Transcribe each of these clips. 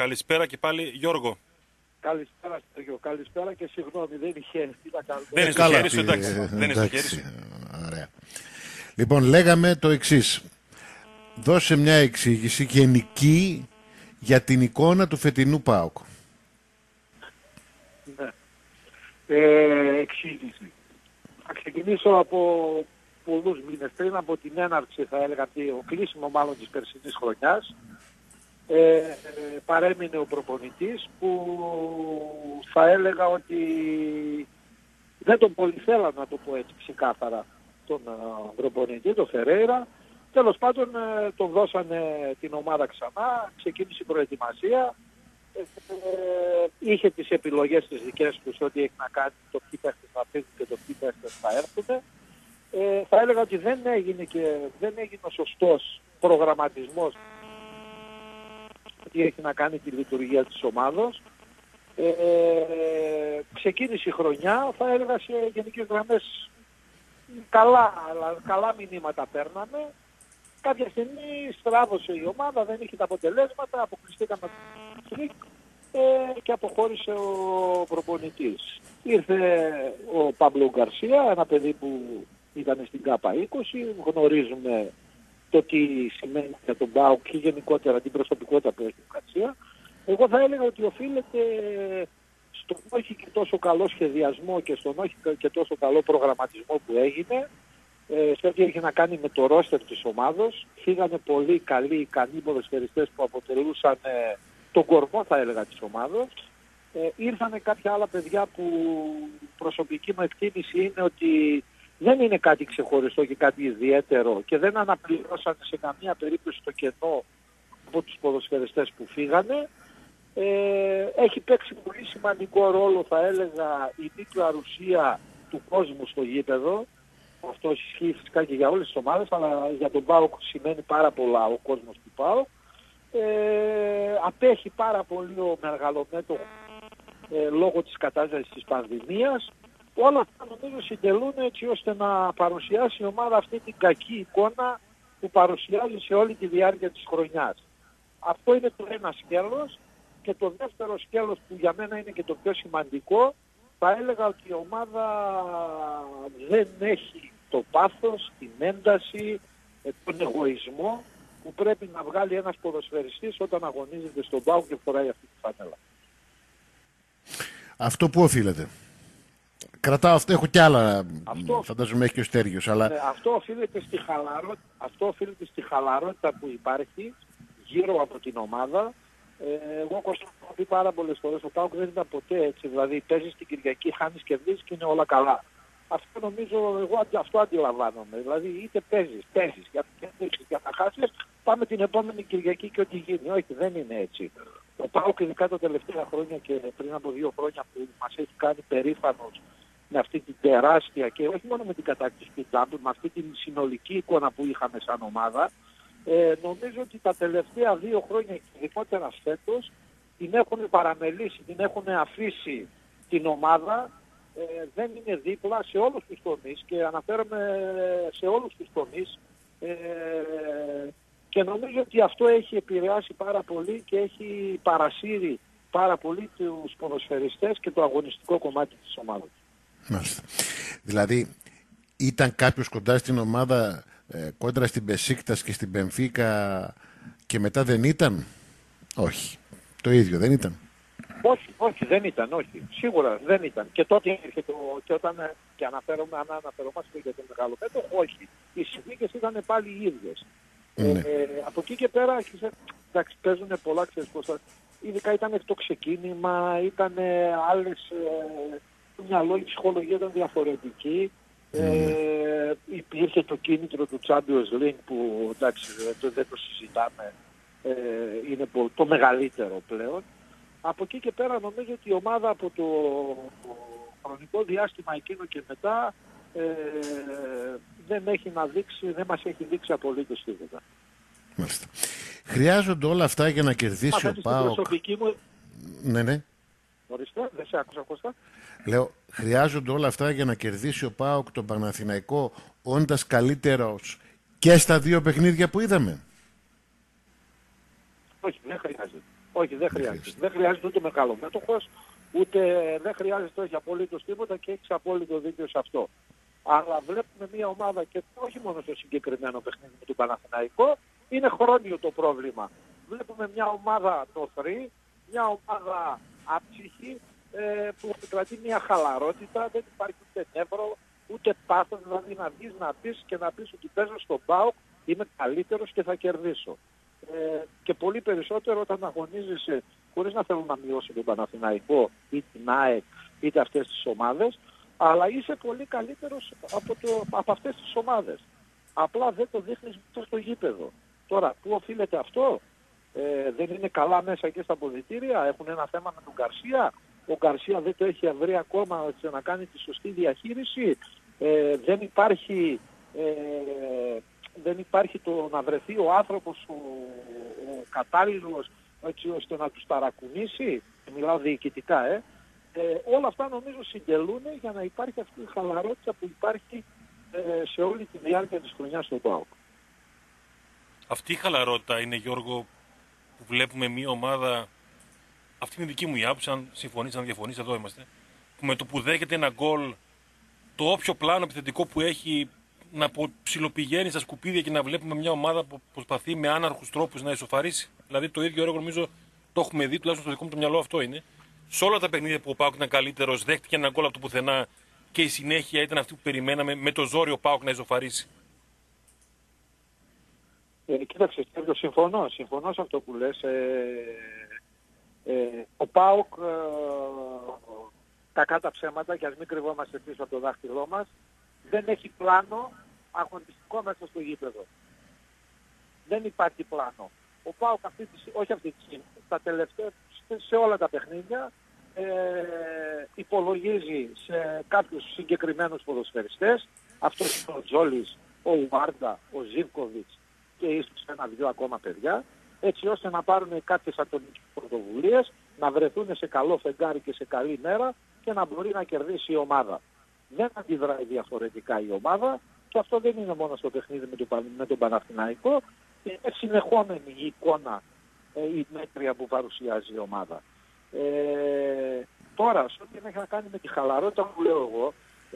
Καλησπέρα και πάλι Γιώργο. Καλησπέρα Στέργιο, καλησπέρα και συγγνώμη, δεν είχε. Δεν είναι στο χέρι σου, εντάξει. Δεν είναι στο χέρι σου. Ωραία. Λοιπόν, λέγαμε το εξής. Δώσε μια εξήγηση γενική για την εικόνα του φετινού ΠΑΟΚ. Ναι. Εξήγηση. Θα ξεκινήσω από πολλούς μήνες πριν, από την έναρξη, θα έλεγα, ο κλείσιμο μάλλον της περσινής χρονιάς. Παρέμεινε ο προπονητής που θα έλεγα ότι δεν τον πολυθέλα, να το πω έτσι ξεκάθαρα, τον προπονητή, τον Φερέιρα. Τέλος πάντων τον δώσανε την ομάδα ξανά, ξεκίνησε η προετοιμασία, είχε τις επιλογές τις δικές τους ότι έχει να κάνει το ποιοι παίχτες θα φύγουν και το ποιοι παίχτες θα έρθουν. Θα έλεγα ότι δεν έγινε ο σωστός προγραμματισμός τι έχει να κάνει τη λειτουργία της ομάδος. Ξεκίνησε η χρονιά, θα έλεγα σε γενικές γραμμές καλά μηνύματα παίρναμε. Κάποια στιγμή στράβωσε η ομάδα, δεν είχε τα αποτελέσματα, αποκλειστήκαμε και αποχώρησε ο προπονητής. Ήρθε ο Παμπλο Γκαρσία, ένα παιδί που ήταν στην ΚΑΠΑ 20, γνωρίζουμε το τι σημαίνει για τον ΠΑΟΚ και γενικότερα την προσωπικότητα που έχει ο Γκαρσία. Εγώ θα έλεγα ότι οφείλεται στον όχι και τόσο καλό σχεδιασμό και στον όχι και τόσο καλό προγραμματισμό που έγινε, σε ό,τι έχει να κάνει με το ρόστερ της ομάδος. Φύγανε πολύ καλοί, ικανοί ποδοσφαιριστές που αποτελούσαν τον κορμό, θα έλεγα, της ομάδος. Ήρθανε κάποια άλλα παιδιά που προσωπική μου εκτίμηση είναι ότι δεν είναι κάτι ξεχωριστό και κάτι ιδιαίτερο και δεν αναπληρώσανε σε καμία περίπτωση το κενό από τους ποδοσφαιριστές που φύγανε. Έχει παίξει πολύ σημαντικό ρόλο, θα έλεγα, η μη παρουσία του κόσμου στο γήπεδο. Αυτό ισχύει φυσικά και για όλες τις ομάδες, αλλά για τον ΠΑΟΚ σημαίνει πάρα πολλά ο κόσμος του ΠΑΟΚ. Απέχει πάρα πολύ ο μεγαλομέτωχος λόγω της κατάστασης της πανδημίας. Όλα αυτά νομίζω συντελούν έτσι ώστε να παρουσιάσει η ομάδα αυτή την κακή εικόνα που παρουσιάζει σε όλη τη διάρκεια της χρονιάς. Αυτό είναι το ένα σκέλος. Και το δεύτερο σκέλος που για μένα είναι και το πιο σημαντικό, θα έλεγα ότι η ομάδα δεν έχει το πάθος, την ένταση, τον εγωισμό που πρέπει να βγάλει ένας ποδοσφαιριστής όταν αγωνίζεται στον ΠΑΟΚ και φοράει αυτή τη φανέλα. Αυτό που οφείλεται. Κρατάω αυτό, έχω κι άλλα, φαντάζομαι έχει και ο Στέργιος, αλλά... Αυτό οφείλεται στη χαλαρότητα που υπάρχει γύρω από την ομάδα. Εγώ έχω πει πάρα πολλές φορές, ο ΠΑΟΚ δεν ήταν ποτέ έτσι, δηλαδή παίζεις την Κυριακή, χάνεις, κερδίζεις και είναι όλα καλά. Αυτό νομίζω, εγώ αυτό αντιλαμβάνομαι, δηλαδή είτε παίζεις, για να κερδίσεις, για να χάσεις, πάμε την επόμενη Κυριακή και ό,τι γίνει. Όχι, δεν είναι έτσι. Ο ΠΑΟΚ ειδικά τα τελευταία χρόνια και πριν από 2 χρόνια που μας έχει κάνει περήφανος με αυτή την τεράστια και όχι μόνο με την κατάκτηση του Ντάμπλ, με αυτή την συνολική εικόνα που είχαμε σαν ομάδα, νομίζω ότι τα τελευταία 2 χρόνια και ειδικότερα φέτος την έχουν παραμελήσει, την έχουν αφήσει την ομάδα, δεν είναι δίπλα σε όλους τους τομείς και αναφέρομαι σε όλους τους τομείς και νομίζω ότι αυτό έχει επηρεάσει πάρα πολύ και έχει παρασύρει πάρα πολύ τους ποδοσφαιριστές και το αγωνιστικό κομμάτι της ομάδας. Μάλιστα. Δηλαδή ήταν κάποιος κοντά στην ομάδα κόντρα στην Μπεσίκτας και στην Μπενφίκα και μετά δεν ήταν? Όχι. Το ίδιο δεν ήταν? Όχι, δεν ήταν, όχι. Σίγουρα δεν ήταν. Και τότε ήρθε και όταν και αναφερόμαστε για το μεγάλο μέτρο, όχι. Οι συνθήκες ήταν πάλι οι ίδιες. Ναι. Από εκεί και πέρα εντάξει, παίζουν πολλά, ξέρεις πώς θα... Ειδικά ήταν το ξεκίνημα, ήταν άλλες... το μυαλό, η ψυχολογία ήταν διαφορετική. Υπήρχε το κίνητρο του Champions League που εντάξει δεν το συζητάμε, είναι το μεγαλύτερο πλέον. Από εκεί και πέρα νομίζω ότι η ομάδα από το χρονικό διάστημα εκείνο και μετά δεν μας έχει δείξει απολύτως τίποτα. Μάλιστα. Χρειάζονται όλα αυτά για να κερδίσει ο ΠΑΟΚ? Ναι. Ορίστε, δεν σε άκουσα, Κώστα. Λέω, χρειάζονται όλα αυτά για να κερδίσει ο ΠΑΟΚ τον Παναθηναϊκό όντας καλύτερος και στα 2 παιχνίδια που είδαμε? Όχι, δεν χρειάζεται. Όχι, δεν χρειάζεται. Δεν χρειάζεται ούτε μεγαλομέτωχος, ούτε δεν χρειάζεται όχι απολύτως τίποτα και έχεις απόλυτο δίκιο σε αυτό. Αλλά βλέπουμε μια ομάδα και όχι μόνο στο συγκεκριμένο παιχνίδι με τον Παναθηναϊκό, είναι χρόνιο το πρόβλημα. Βλέπουμε μια ομάδα τοθρή, μια ομάδα άψυχη, που κρατεί μια χαλαρότητα, δεν υπάρχει ούτε νεύρο, ούτε πάθος, δηλαδή να βγεις να πεις και να πεις ότι παίζω στον ΠΑΟΚ, είμαι καλύτερος και θα κερδίσω. Και πολύ περισσότερο όταν αγωνίζεσαι, χωρίς να θέλω να μειώσω τον Παναθηναϊκό ή την ΑΕΚ είτε αυτές τις ομάδες, αλλά είσαι πολύ καλύτερος από αυτές τις ομάδες. Απλά δεν το δείχνεις μέσα στο γήπεδο. Τώρα, πού οφείλεται αυτό? Δεν είναι καλά μέσα και στα αποδυτήρια, έχουν ένα θέμα με τον Γκαρσία. Ο Γκαρσία δεν το έχει βρει ακόμα ώστε να κάνει τη σωστή διαχείριση. Δεν υπάρχει το να βρεθεί ο άνθρωπος ο κατάλληλος έτσι ώστε να τους ταρακουνήσει. Μιλάω διοικητικά, όλα αυτά νομίζω συντελούν για να υπάρχει αυτή η χαλαρότητα που υπάρχει σε όλη τη διάρκεια της χρονιάς στο ΠΑΟΚ. Αυτή η χαλαρότητα είναι, Γιώργο, που βλέπουμε μια ομάδα, αυτή είναι η δική μου η άποψη, αν συμφωνείς, αν διαφωνείς, εδώ είμαστε, που με το που δέχεται ένα γκολ, το όποιο πλάνο επιθετικό που έχει να ψιλοπηγαίνει στα σκουπίδια και να βλέπουμε μια ομάδα που προσπαθεί με άναρχους τρόπους να ισοφαρίσει. Δηλαδή το ίδιο έργο νομίζω το έχουμε δει, τουλάχιστον στο δικό μου το μυαλό αυτό είναι. Σε όλα τα παιχνίδια που ο ΠΑΟΚ ήταν καλύτερος, δέχτηκε ένα γκολ από το πουθενά και η συνέχεια ήταν αυτή που περιμέναμε με το ζόρι ο ΠΑΟΚ να ισοφαρίσει. Κοίταξε, συμφωνώ σε αυτό που λες. Ο ΠΑΟΚ, κακά τα ψέματα, και ας μην κρυβόμαστε πίσω από το δάχτυλό μας, δεν έχει πλάνο αγωνιστικό μέσα στο γήπεδο. Δεν υπάρχει πλάνο. Ο ΠΑΟΚ όχι αυτή τη στιγμή, τα τελευταία, σε όλα τα παιχνίδια, υπολογίζει σε κάποιους συγκεκριμένους ποδοσφαιριστές. Αυτός είναι ο Τζόλης, ο Ουάρντα, ο Ζίβκοβιτς και ίσως ένα-δυο ακόμα παιδιά, έτσι ώστε να πάρουν κάποιες ατομικές πρωτοβουλίες, να βρεθούν σε καλό φεγγάρι και σε καλή μέρα και να μπορεί να κερδίσει η ομάδα. Δεν αντιδράει διαφορετικά η ομάδα και αυτό δεν είναι μόνο στο παιχνίδι με τον Παναθηναϊκό, είναι συνεχόμενη η εικόνα, η μέτρια που παρουσιάζει η ομάδα. Τώρα, σε ό,τι έχει να κάνει με τη χαλαρότητα που λέω εγώ,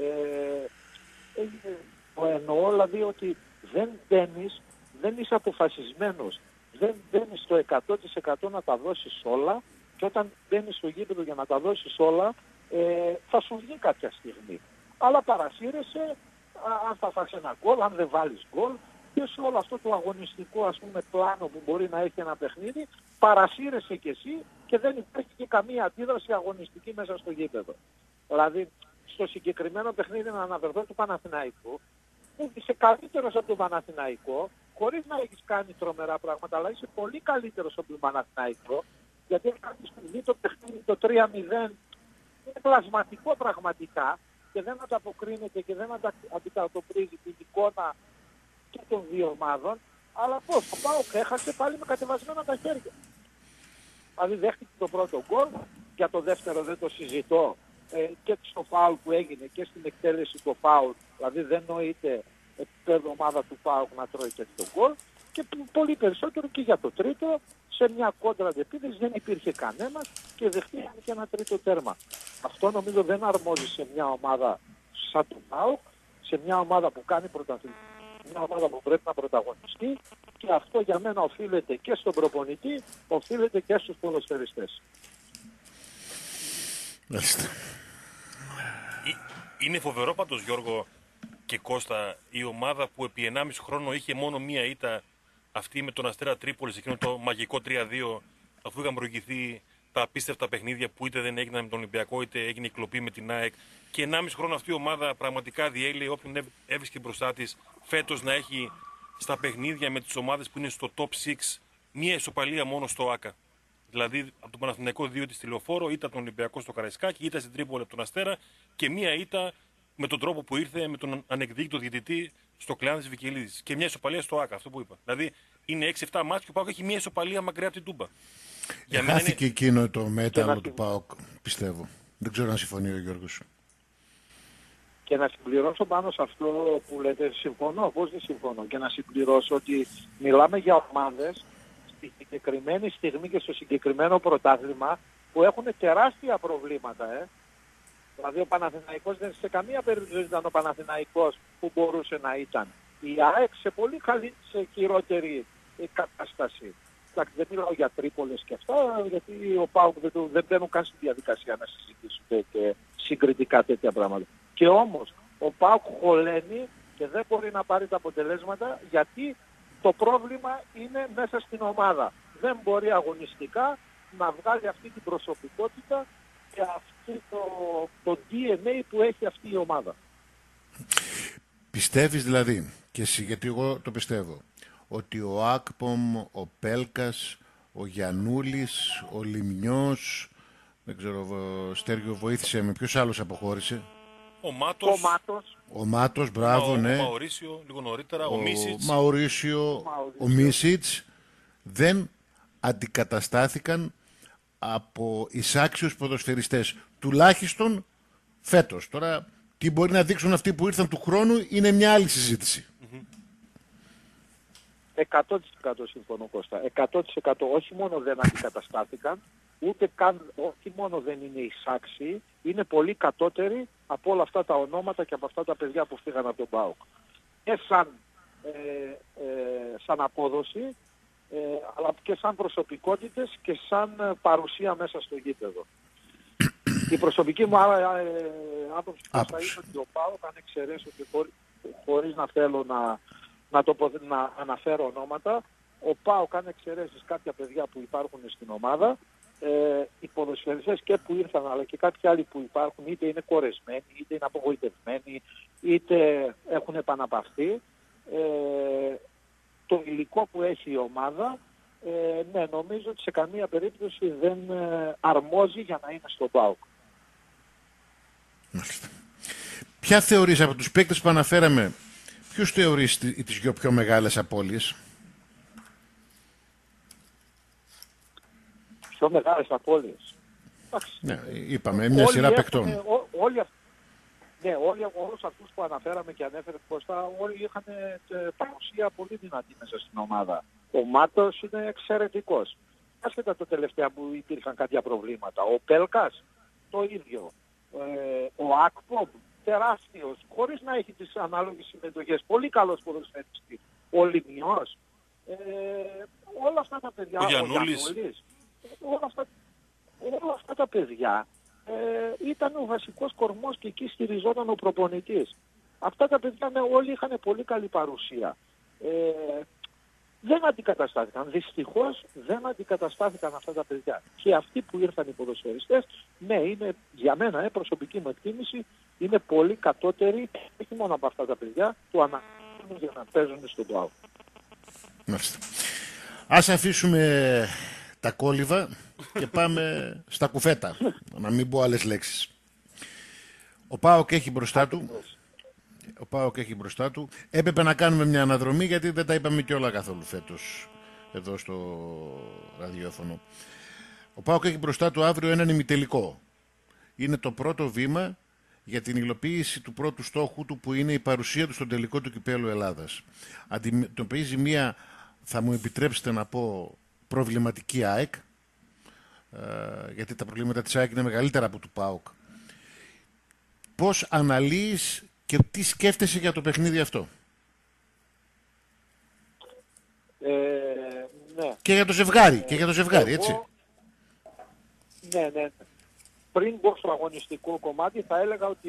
εννοώ δηλαδή ότι δεν είσαι αποφασισμένος, δεν μπαίνεις στο 100% να τα δώσεις όλα και όταν μπαίνεις στο γήπεδο για να τα δώσεις όλα, θα σου βγει κάποια στιγμή. Αλλά παρασύρεσαι, αν θα φας ένα γκολ, αν δεν βάλεις γκολ, και σε όλο αυτό το αγωνιστικό ας πούμε πλάνο που μπορεί να έχει ένα παιχνίδι, παρασύρεσαι κι εσύ και δεν υπάρχει και καμία αντίδραση αγωνιστική μέσα στο γήπεδο. Δηλαδή, στο συγκεκριμένο παιχνίδι να αναφερθώ του Παναθηναϊκού, είσαι καλύτερος από τον Παναθηναϊκό, χωρίς να έχεις κάνει τρομερά πράγματα, αλλά είσαι πολύ καλύτερος από τον Παναθηναϊκό, γιατί κάποια στιγμή το παιχνίδι το 3-0 είναι πλασματικό πραγματικά και δεν ανταποκρίνεται και δεν αντικατοπτρίζει την εικόνα και των δύο ομάδων, αλλά πώς, ο ΠΑΟΚ έχασε πάλι με κατεβασμένα τα χέρια. Δηλαδή δέχτηκε το πρώτο γκολ, για το δεύτερο δεν το συζητώ, και στο φάουλ που έγινε και στην εκτέλεση του φάουλ, δηλαδή δεν νοείται επίπεδο ομάδα του ΠΑΟΚ να τρώει και το γκολ, και πολύ περισσότερο και για το τρίτο, σε μια κόντρα αντεπίθεση δεν υπήρχε κανένας και δεχτήκαμε και ένα τρίτο τέρμα. Αυτό νομίζω δεν αρμόζει σε μια ομάδα σαν το ΠΑΟΚ, σε μια ομάδα που κάνει πρωταθλητισμό, μια ομάδα που πρέπει να πρωταγωνιστεί, και αυτό για μένα οφείλεται και στον προπονητή, οφείλεται και στους ποδοσφαιριστές. Είναι φοβερό πάντως, Γιώργο και Κώστα, η ομάδα που επί 1,5 χρόνο είχε μόνο μία ήττα, αυτή με τον Αστέρα Τρίπολης, εκείνο το μαγικό 3-2, αφού είχαν προηγηθεί τα απίστευτα παιχνίδια που είτε δεν έγιναν με τον Ολυμπιακό, είτε έγινε η κλοπή με την ΑΕΚ. Και 1,5 χρόνο αυτή η ομάδα πραγματικά διέλυε όποιον έβρισκε μπροστά της. Φέτος να έχει στα παιχνίδια με τις ομάδες που είναι στο top 6 μία ισοπαλία μόνο στο ΆΚΑ. Δηλαδή από τον Παναθηναϊκό 2 της Τηλεοφόρο, ήττα τον Ολυμπιακό στο Καραϊσκάκι, ήττα στην Τρίπολη από τον Αστέρα και μία ήττα με τον τρόπο που ήρθε με τον ανεκδίκητο διαιτητή στο Κλεάνδη της Βικελίδης. Και μια ισοπαλία στο ΆΚΑ, αυτό που είπα. Δηλαδή είναι 6-7 μάτς και ο ΠΑΟΚ έχει μια ισοπαλία μακριά από την Τούμπα. Χάθηκε είναι... εκείνο το μέταλλο του ΠΑΟΚ, πιστεύω. Δεν ξέρω αν συμφωνεί ο Γιώργος. Και να συμπληρώσω πάνω σε αυτό που λέτε, συμφωνώ, πώς δεν συμφωνώ, και να συμπληρώσω ότι μιλάμε για ομάδες στη συγκεκριμένη στιγμή και στο συγκεκριμένο πρωτάθλημα που έχουν τεράστια προβλήματα. Δηλαδή ο Παναθηναϊκός δεν σε καμία περίπτωση ήταν ο Παναθηναϊκός που μπορούσε να ήταν. Η ΑΕΚ σε πολύ σε χειρότερη κατάσταση. Εντάξει, δεν μιλάω για Τρίπολες και αυτά, γιατί ο ΠΑΟΚ δεν μπαίνουν καν στη διαδικασία να συζητήσουν και συγκριτικά τέτοια πράγματα. Και όμως ο ΠΑΟΚ χωλαίνει και δεν μπορεί να πάρει τα αποτελέσματα γιατί το πρόβλημα είναι μέσα στην ομάδα. Δεν μπορεί αγωνιστικά να βγάλει αυτή την προσωπικότητα και αυτό το DNA που έχει αυτή η ομάδα. Πιστεύεις δηλαδή, και εσύ, γιατί εγώ το πιστεύω, ότι ο Άκπομ, ο Πέλκας, ο Γιαννούλης, ο Λιμνιός, δεν ξέρω, Στέργιο βοήθησε με, ποιος άλλος αποχώρησε? Ο Μάτος, μπράβο, ναι. Ο Μαουρίσιο, λίγο νωρίτερα, ο Μίσιτς. Ο Μίσιτς δεν αντικαταστάθηκαν από εισάξιους ποδοσφαιριστές, τουλάχιστον φέτος. Τώρα, τι μπορεί να δείξουν αυτοί που ήρθαν του χρόνου είναι μια άλλη συζήτηση. 100% συμφωνώ, Κώστα. 100% όχι μόνο δεν αντικαταστάθηκαν, ούτε καν, όχι μόνο δεν είναι εισάξιοι, είναι πολύ κατώτεροι από όλα αυτά τα ονόματα και από αυτά τα παιδιά που φύγαν από τον ΠΑΟΚ. Και σαν απόδοση, αλλά και σαν προσωπικότητες και σαν παρουσία μέσα στο γήπεδο. Η προσωπική μου άποψη θα είναι ότι ο ΠΑΟΚ, αν εξαιρέσω και χωρίς να θέλω να αναφέρω ονόματα, ο ΠΑΟΚ, αν εξαιρέσεις κάποια παιδιά που υπάρχουν στην ομάδα, οι ποδοσφαιριστές και που ήρθαν αλλά και κάποιοι άλλοι που υπάρχουν, είτε είναι κορεσμένοι, είτε είναι απογοητευμένοι, είτε έχουν επαναπαυθεί, το υλικό που έχει η ομάδα, ναι, νομίζω ότι σε καμία περίπτωση δεν αρμόζει για να είναι στο ΠΑΟΚ. Ποια θεωρείς από τους παίκτες που αναφέραμε, ποιους θεωρείς τις δυο πιο μεγάλες απώλειες? Πιο μεγάλες απώλειες. Ναι, είπαμε μια σειρά παικτών. Όλους αυτούς που αναφέραμε και ανέφερε Κώστα, όλοι είχαν παρουσία πολύ δυνατή μέσα στην ομάδα. Ο Μάτος είναι εξαιρετικός. Άσχετα το τελευταία που υπήρχαν κάποια προβλήματα. Ο Πέλκας το ίδιο. Ο Άκπομ τεράστιος, χωρίς να έχει τις ανάλογες συμμετοχές. Πολύ καλός ποδοσφαιριστής. Ο Λιμνιός. Όλα αυτά τα παιδιά. Ο Γιαννούλης. Όλα αυτά τα παιδιά ήταν ο βασικός κορμός και εκεί στηριζόταν ο προπονητής. Αυτά τα παιδιά όλοι είχαν πολύ καλή παρουσία. Δεν αντικαταστάθηκαν. Δυστυχώς δεν αντικαταστάθηκαν αυτά τα παιδιά. Και αυτοί που ήρθαν οι ποδοσφαιριστές, ναι, είναι για μένα, προσωπική μου εκτίμηση, είναι πολύ κατώτεροι, όχι μόνο από αυτά τα παιδιά, που αναγκάζουν για να παίζουν στον ΠΑΟΚ. Ας αφήσουμε τα κόλληβα και πάμε στα κουφέτα, να μην πω άλλες λέξεις. Ο ΠΑΟΚ έχει μπροστά του. Έπρεπε να κάνουμε μια αναδρομή γιατί δεν τα είπαμε και όλα καθόλου φέτος εδώ στο ραδιόφωνο. Ο ΠΑΟΚ έχει μπροστά του αύριο έναν ημιτελικό. Είναι το πρώτο βήμα για την υλοποίηση του πρώτου στόχου του, που είναι η παρουσία του στον τελικό του Κυπέλλου Ελλάδας. Αντιμετωπίζει μία, θα μου επιτρέψετε να πω, προβληματική ΑΕΚ, γιατί τα προβλήματα της ΑΕΚ είναι μεγαλύτερα από του ΠΑΟΚ. Πώς αναλύεις και τι σκέφτεσαι για το παιχνίδι αυτό? Ναι. Και για το ζευγάρι, έτσι. Ναι. Πριν μπω στο αγωνιστικό κομμάτι θα έλεγα ότι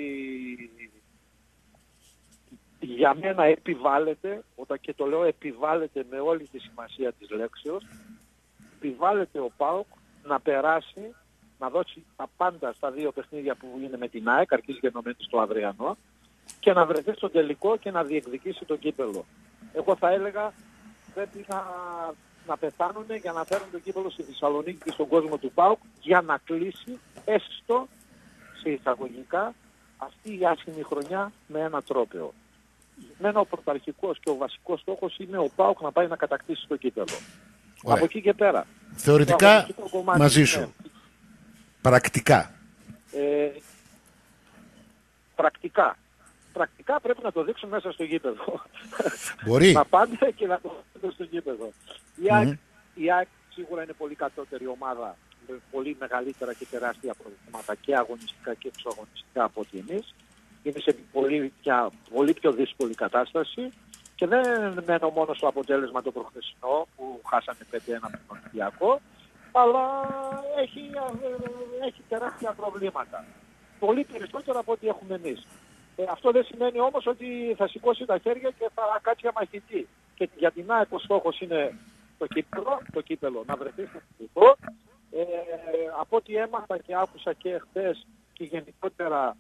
για μένα επιβάλλεται, όταν και το λέω επιβάλλεται με όλη τη σημασία της λέξεως, επιβάλλεται ο ΠΑΟΚ να περάσει, να δώσει τα πάντα στα δύο παιχνίδια που είναι με την ΑΕΚ, αρχίζει γενομένη στο Αδριανό, και να βρεθεί στο τελικό και να διεκδικήσει το κύπελλο. Εγώ θα έλεγα πρέπει να πεθάνουν για να φέρουν το κύπελλο στη Θεσσαλονίκη και στον κόσμο του ΠΑΟΚ, για να κλείσει έστω σε εισαγωγικά αυτή η άσχημη χρονιά με ένα τρόπαιο. Μένα ο πρωταρχικός και ο βασικός στόχος είναι ο ΠΑΟΚ να πάει να κατακτήσει το κύπελλο. Από εκεί και πέρα. Θεωρητικά μαζί σου. Ναι. Πρακτικά. Πρακτικά πρέπει να το δείξουν μέσα στο γήπεδο. Μπορεί. Να πάνε και να το δείξουν στο γήπεδο. Η ΑΕΚ σίγουρα είναι πολύ κατώτερη ομάδα, με πολύ μεγαλύτερα και τεράστια προβλήματα και αγωνιστικά και εξωαγωνιστικά από ότι εμείς. Είναι σε πολύ πιο δύσκολη κατάσταση και δεν μένω μόνο στο αποτέλεσμα το προχθεσινό που χάσανε 5-1 με τον Ολυμπιακό, αλλά έχει τεράστια προβλήματα. Πολύ περισσότερα από ό,τι έχουμε εμείς. Αυτό δεν σημαίνει όμως ότι θα σηκώσει τα χέρια και θα κάτσει αμαχητή. Και για την ΑΕΚ ο στόχος είναι το κύπελο να βρεθεί στο τελικό. Από ό,τι έμαθα και άκουσα και χθες και γενικότερα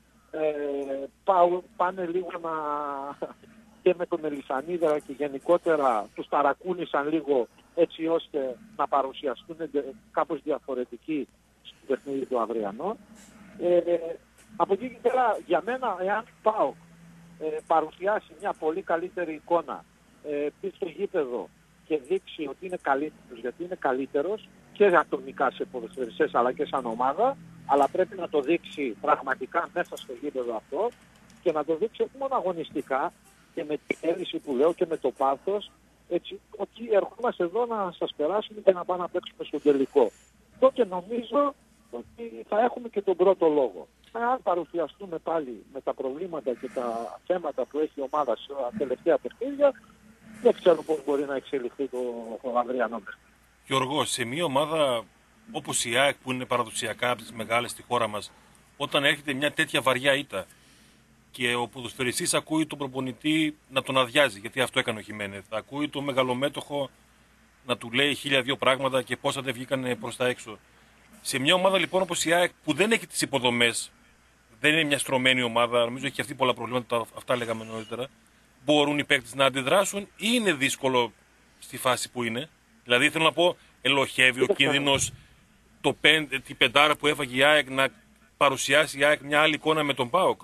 πάνε λίγο και με τον Ελισανίδερα και γενικότερα τους ταρακούνησαν λίγο έτσι ώστε να παρουσιαστούν κάπως διαφορετικοί στο παιχνίδι του αυριανό. Από εκεί και πέρα, για μένα, εάν πάω παρουσιάσει μια πολύ καλύτερη εικόνα πει στο γήπεδο και δείξει ότι είναι καλύτερος, γιατί είναι καλύτερος και ατομικά σε ποδοσφαιριστές αλλά και σαν ομάδα, αλλά πρέπει να το δείξει πραγματικά μέσα στο γήπεδο αυτό και να το δείξει όχι μόνο αγωνιστικά και με την θέληση που λέω και με το πάθος, έτσι ότι ερχόμαστε εδώ να σας περάσουμε και να πάμε να παίξουμε στο τελικό. Τότε νομίζω ότι θα έχουμε και τον πρώτο λόγο. Αν παρουσιαστούμε πάλι με τα προβλήματα και τα θέματα που έχει η ομάδα σε τελευταία παιχνίδια, δεν ξέρω πώς μπορεί να εξελιχθεί το αυριανό παιχνίδι. Γιώργο, σε μια ομάδα όπως η ΑΕΚ που είναι παραδοσιακά από τις μεγάλες στη χώρα μας, όταν έρχεται μια τέτοια βαριά ήττα και ο ποδοσφαιριστής ακούει τον προπονητή να τον αδειάζει, γιατί αυτό έκανε ο Χιμένεθ, ακούει τον μεγαλομέτωχο να του λέει 1002 πράγματα και πόσα δεν βγήκαν προς τα έξω. Σε μια ομάδα λοιπόν όπως η ΑΕΚ που δεν έχει τις υποδομές, δεν είναι μια στρωμένη ομάδα, νομίζω έχει αυτή πολλά προβλήματα, αυτά λέγαμε νωρίτερα, μπορούν οι παίκτες να αντιδράσουν ή είναι δύσκολο στη φάση που είναι? Δηλαδή θέλω να πω, ελοχεύει ο κίνδυνος την πεντάρα που έφαγε η ΑΕΚ να παρουσιάσει η ΑΕΚ μια άλλη εικόνα με τον ΠΑΟΚ?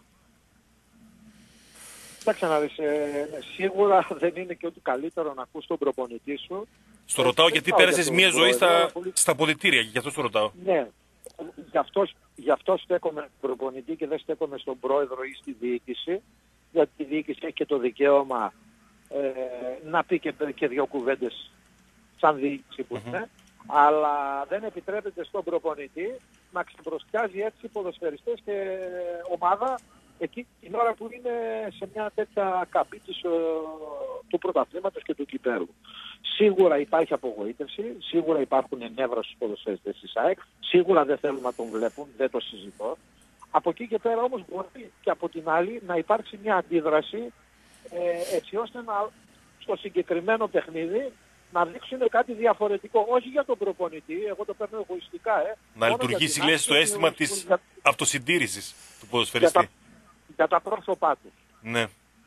Κοιτάξτε να δεις, σίγουρα δεν είναι και ό,τι καλύτερο να ακούς τον προπονητή σου. Στο ρωτάω γιατί πέρασες μια ζωή στα αποδυτήρια, γι' αυτό το ρωτάω. Ναι, γι' αυτό στέκομαι στον προπονητή και δεν στέκομαι στον πρόεδρο ή στη διοίκηση, γιατί η διοίκηση έχει και το δικαίωμα να πει και δύο κουβέντες σαν διοίκηση που είναι, αλλά δεν επιτρέπεται στον προπονητή να ξεπροστιάζει έτσι ποδοσφαιριστές και ομάδα εκεί την ώρα που είναι σε μια τέτοια καμπή του πρωταθλήματος και του κυπέλλου. Σίγουρα υπάρχει απογοήτευση, σίγουρα υπάρχουν νεύρα στους ποδοσφαιριστές της ΑΕΚ, σίγουρα δεν θέλουν να τον βλέπουν, δεν το συζητώ. Από εκεί και πέρα όμως μπορεί και από την άλλη να υπάρξει μια αντίδραση έτσι ώστε στο συγκεκριμένο παιχνίδι να δείξουν κάτι διαφορετικό, όχι για τον προπονητή, εγώ το παίρνω εγωιστικά. Να λειτουργήσει λες το αίσθημα της αυτοσυντήρησης του ποδοσφαιριστή. Για τα πρόσωπά τους. Ναι.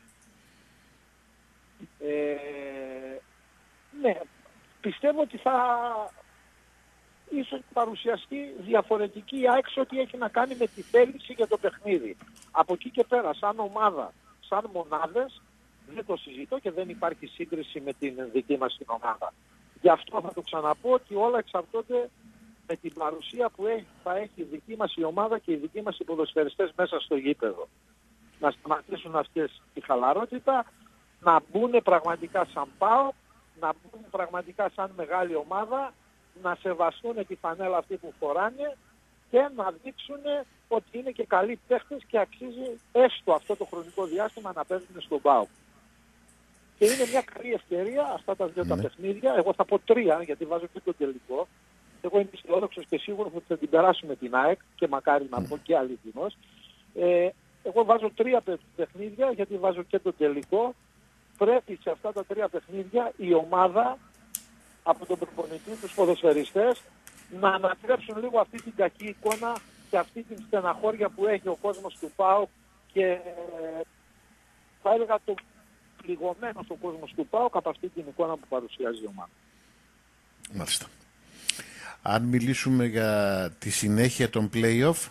Ναι, πιστεύω ότι θα ίσως παρουσιαστεί διαφορετική άξιο ότι έχει να κάνει με τη θέληση για το παιχνίδι. Από εκεί και πέρα, σαν ομάδα, σαν μονάδες, δεν το συζητώ και δεν υπάρχει σύγκριση με την δική μας την ομάδα. Γι' αυτό θα το ξαναπώ ότι όλα εξαρτώνται με την παρουσία που θα έχει η δική μας η ομάδα και οι δικοί μας οι ποδοσφαιριστές μέσα στο γήπεδο. Να σταματήσουν αυτές τη χαλαρότητα, να μπουν πραγματικά σαν ΠΑΟ, να μπουν πραγματικά σαν μεγάλη ομάδα, να σεβαστούν τη φανέλα αυτή που φοράνε και να δείξουν ότι είναι και καλοί παίχτες και αξίζει έστω αυτό το χρονικό διάστημα να παίζουν στον ΠΑΟ. Και είναι μια καλή ευκαιρία αυτά τα δύο τα παιχνίδια, εγώ θα πω 3 γιατί βάζω και το τελικό. Εγώ είμαι αισιόδοξος και σίγουρος ότι θα την περάσουμε την ΑΕΚ και μακάρι να πω και αληθινός. Εγώ βάζω 3 παιχνίδια γιατί βάζω και το τελικό. Πρέπει σε αυτά τα 3 παιχνίδια η ομάδα από τον προπονητή, τους ποδοσφαιριστές, να ανατρέψουν λίγο αυτή την κακή εικόνα και αυτή την στεναχώρια που έχει ο κόσμος του ΠΑΟΚ και θα έλεγα το πληγωμένο ο κόσμος του ΠΑΟΚ από αυτή την εικόνα που παρουσιάζει η ομάδα. Μάλιστα. Αν μιλήσουμε για τη συνέχεια των play-off,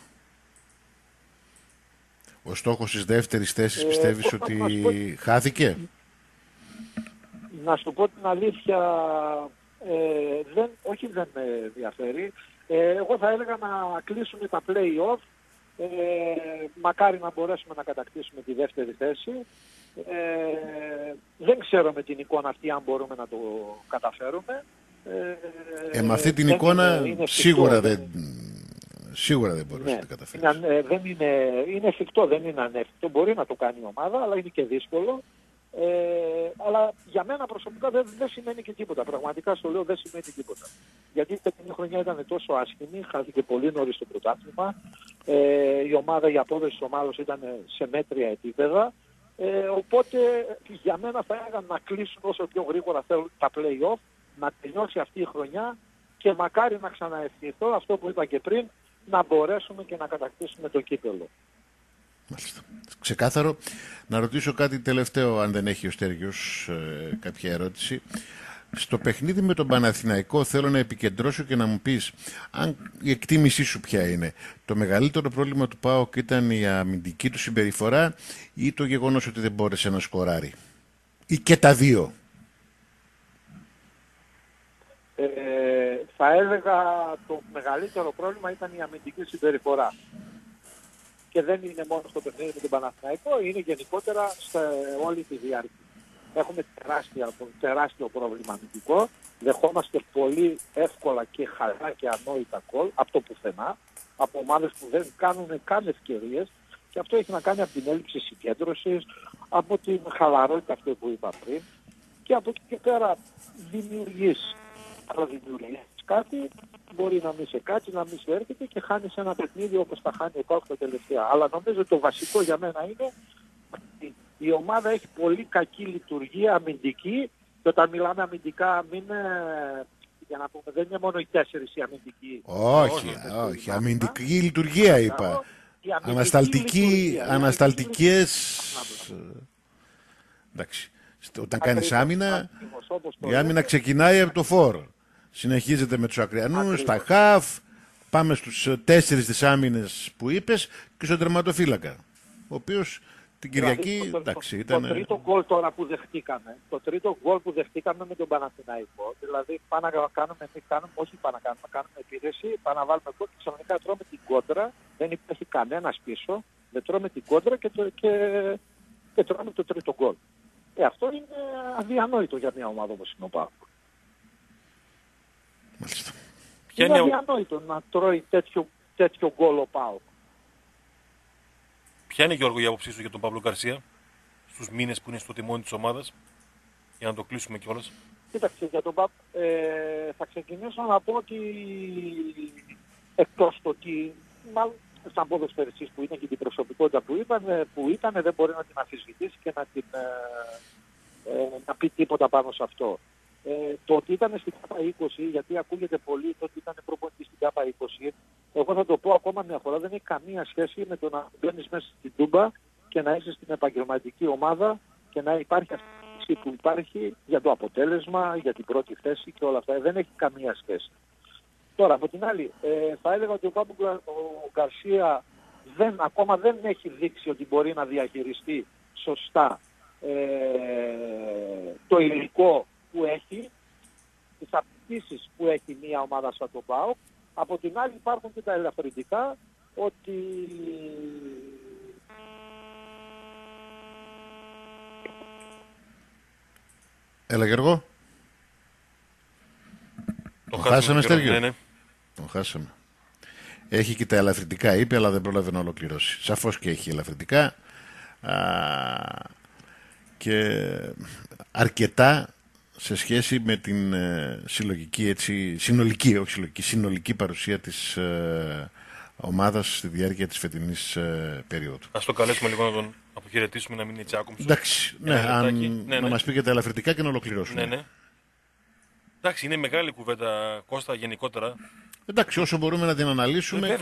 ο στόχος της δεύτερης θέσης πιστεύεις ότι χάθηκε? Να σου πω την αλήθεια, όχι δεν με ενδιαφέρει. Εγώ θα έλεγα να κλείσουμε τα play-off, μακάρι να μπορέσουμε να κατακτήσουμε τη δεύτερη θέση. Δεν ξέρω με την εικόνα αυτή αν μπορούμε να το καταφέρουμε. Με αυτή την δεν εικόνα είναι σίγουρα εφικτό, δεν μπορούσε να τα καταφέρει. είναι εφικτό, δεν είναι ανέφικτο. Μπορεί να το κάνει η ομάδα, αλλά είναι και δύσκολο. Αλλά για μένα προσωπικά δεν σημαίνει και τίποτα. Πραγματικά στο λέω, δεν σημαίνει τίποτα. Γιατί η τεχνική χρονιά ήταν τόσο άσχημη, χάθηκε πολύ νωρίς το πρωτάθλημα. Η απόδοση της ομάδας ήταν σε μέτρια επίπεδα. Οπότε για μένα θα έλεγα να κλείσουν όσο πιο γρήγορα θέλουν τα play-off, να τελειώσει αυτή η χρονιά και μακάρι να ξαναευχηθώ αυτό που είπα και πριν, να μπορέσουμε και να κατακτήσουμε το κύπελλο. Μάλιστα. Ξεκάθαρο. Να ρωτήσω κάτι τελευταίο, αν δεν έχει ο Στέργιος κάποια ερώτηση. Στο παιχνίδι με τον Παναθηναϊκό θέλω να επικεντρώσω και να μου πεις αν η εκτίμησή σου ποια είναι. Το μεγαλύτερο πρόβλημα του ΠΑΟΚ ήταν η αμυντική του συμπεριφορά ή το γεγονός ότι δεν μπόρεσε να σκοράρει? Ή και τα δύο? Θα έλεγα το μεγαλύτερο πρόβλημα ήταν η αμυντική συμπεριφορά. Και δεν είναι μόνο στο παιχνίδι με τον Παναθηναϊκό, είναι γενικότερα σε όλη τη διάρκεια. Έχουμε τεράστιο πρόβλημα αμυντικό. Δεχόμαστε πολύ εύκολα και χαλά και ανόητα γκολ από το πουθενά, από ομάδες που δεν κάνουν καν ευκαιρίες, και αυτό έχει να κάνει από την έλλειψη συγκέντρωσης, από την χαλαρότητα, αυτό που είπα πριν, και από εκεί και πέρα δημιουργείς κάτι, μπορεί να μην σε κάτσει, να μην σε έρχεται και χάνεις ένα παιχνίδι όπως τα χάνει ο ΠΑΟΚ τα τελευταία. Αλλά νομίζω το βασικό για μένα είναι ότι η ομάδα έχει πολύ κακή λειτουργία αμυντική, και όταν μιλάμε αμυντικά για να πούμε, δεν είναι μόνο οι 4 οι αμυντικοί. Όχι, αμυντική λειτουργία είπα. Ανασταλτικές. Εντάξει. Όταν κάνεις άμυνα, η άμυνα ξεκινάει από το φόρ. Συνεχίζεται με τους ακριανούς, τα χαφ, πάμε στους 4 της άμυνες που είπες και στον τερματοφύλακα, ο οποίος την Κυριακή, εντάξει, ήταν... Το τρίτο γκολ τώρα που δεχτήκαμε, με τον Παναθηναϊκό, δηλαδή πάμε να κάνουμε επίθεση, πάμε να βάλουμε γκολ και ξαφνικά τρώμε την κόντρα, δεν υπάρχει κανένας πίσω, δεν τρώμε την κόντρα και τρώμε το τρίτο γκολ. Αυτό είναι αδιανόητο για μια ομάδα όπως είναι ο ΠΑΟΚ. Είναι αδιανόητο να τρώει τέτοιο γκολ ο ΠΑΟΚ. Ποια είναι, Γιώργο, η άποψή σου για τον Παύλο Γκαρσία στους μήνες που είναι στο τιμόνι της ομάδας, για να το κλείσουμε κιόλας? Κοίταξε, για τον ΠΑΟΚ θα ξεκινήσω να πω ότι εκτός το ότι μάλλον σαν ποδοσφαιριστής που είναι και την προσωπικότητα που ήταν δεν μπορεί να την αμφισβητήσει και να πει τίποτα πάνω σε αυτό. Το ότι ήταν στην ΚΑΠΑ 20, γιατί ακούγεται πολύ το ότι ήταν προπονητής στην ΚΑΠΑ 20, εγώ θα το πω ακόμα μια φορά, δεν έχει καμία σχέση με το να μπαίνεις μέσα στην Τούμπα και να είσαι στην επαγγελματική ομάδα και να υπάρχει αυτή που υπάρχει για το αποτέλεσμα, για την πρώτη θέση και όλα αυτά. Δεν έχει καμία σχέση. Τώρα, από την άλλη, θα έλεγα ότι ο Γκαρσία ακόμα δεν έχει δείξει ότι μπορεί να διαχειριστεί σωστά το υλικό που έχει, τις απαιτήσεις που έχει μια ομάδα σαν το ΠΑΟΚ. Από την άλλη υπάρχουν και τα ελαφρυντικά ότι Έλα Γιώργο. Το χάσαμε, Στέργιο. Ναι. Το χάσαμε. Έχει και τα ελαφρυντικά είπε, αλλά δεν πρόλαβε να ολοκληρώσει. Σαφώς και έχει ελαφρυντικά και αρκετά σε σχέση με την συνολική παρουσία της ομάδας στη διάρκεια της φετινής περίοδου. Ας το καλέσουμε λίγο να τον αποχαιρετήσουμε, να μην είναι έτσι άκομψος. Εντάξει, να μας πει και τα ελαφρυντικά και να ολοκληρώσουμε. Ναι. Εντάξει, είναι μεγάλη κουβέντα, Κώστα, γενικότερα. Εντάξει, όσο μπορούμε να την αναλύσουμε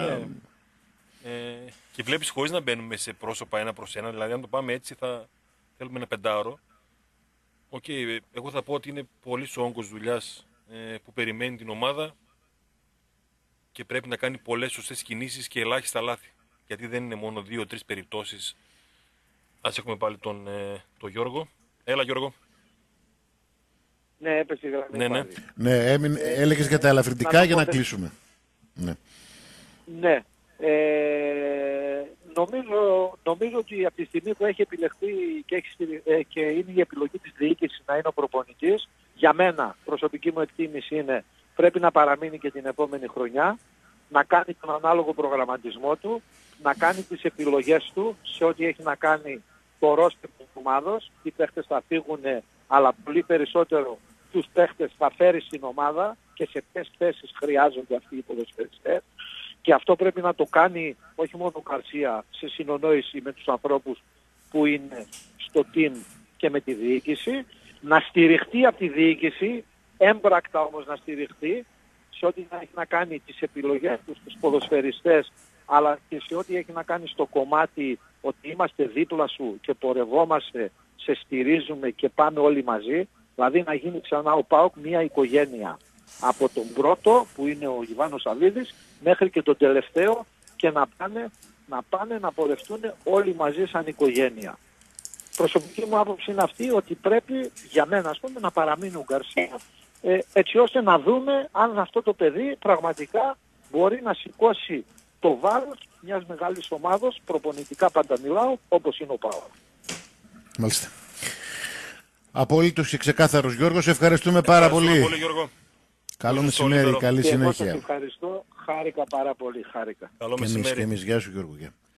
και βλέπεις, χωρίς να μπαίνουμε σε πρόσωπα ένα προς ένα, δηλαδή αν το πάμε έτσι θα θέλουμε ένα 5ωρο. Εγώ θα πω ότι είναι πολύς ο όγκος δουλειάς που περιμένει την ομάδα και πρέπει να κάνει πολλές σωστές κινήσεις και ελάχιστα λάθη. Γιατί δεν είναι μόνο 2-3 περιπτώσεις. Ας έχουμε πάλι τον Γιώργο. Έλα Γιώργο. Ναι, έπεσε η γραμμή. Ναι, έλεγες για τα ελαφρυντικά για να κλείσουμε. Ναι. νομίζω ότι από τη στιγμή που έχει επιλεχθεί και είναι η επιλογή της διοίκησης να είναι ο προπονητής, για μένα, προσωπική μου εκτίμηση είναι, πρέπει να παραμείνει και την επόμενη χρονιά, να κάνει τον ανάλογο προγραμματισμό του, να κάνει τις επιλογές του σε ό,τι έχει να κάνει το ρόστερ της ομάδος. Οι παίχτες θα φύγουν, αλλά πολύ περισσότερο τους παίχτες θα φέρει στην ομάδα και σε ποιες θέσεις χρειάζονται αυτοί οι ποδοσφαιριστές. Και αυτό πρέπει να το κάνει όχι μόνο ο Γκαρσία σε συνονόηση με τους ανθρώπους που είναι στο team και με τη διοίκηση, να στηριχτεί από τη διοίκηση, έμπρακτα όμως να στηριχτεί σε ό,τι έχει να κάνει τις επιλογές τους στους ποδοσφαιριστές, αλλά και σε ό,τι έχει να κάνει στο κομμάτι ότι είμαστε δίπλα σου και πορευόμαστε, σε στηρίζουμε και πάμε όλοι μαζί, δηλαδή να γίνει ξανά ο ΠΑΟΚ μια οικογένεια. Από τον πρώτο που είναι ο Γιβάνος Σαββίδης μέχρι και τον τελευταίο και να πάνε να πορευτούν όλοι μαζί σαν οικογένεια. Προσωπική μου άποψη είναι αυτή, ότι πρέπει για μένα ας πούμε να παραμείνει ο Γκαρσία, έτσι ώστε να δούμε αν αυτό το παιδί πραγματικά μπορεί να σηκώσει το βάρος μιας μεγάλης ομάδος, προπονητικά πάντα μιλάω, όπως είναι ο ΠΑΟΚ. Μάλιστα. Απόλυτος και ξεκάθαρος, Γιώργο, σε ευχαριστούμε πάρα πολύ. Γιώργο. Καλό μεσημέρι, καλή συνέχεια. Εγώ σας ευχαριστώ, χάρηκα πάρα πολύ, χάρηκα. Καλό μεσημέρι. Και εμείς, γεια σου Γιώργο.